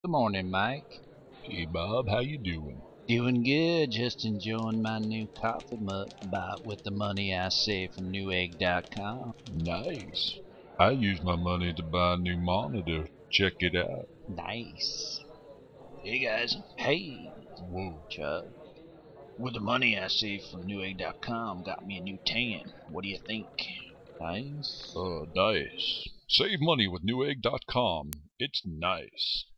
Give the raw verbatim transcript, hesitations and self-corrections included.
Good morning, Mike. Hey Bob, how you doing? Doing good. Just enjoying my new coffee mug bought with the money I saved from Newegg dot com. Nice. I use my money to buy a new monitor. Check it out. Nice. Hey guys. Hey, Whoa. Chuck. With the money I saved from Newegg dot com, got me a new tan. What do you think? Nice. Uh, nice. Save money with Newegg dot com. It's nice.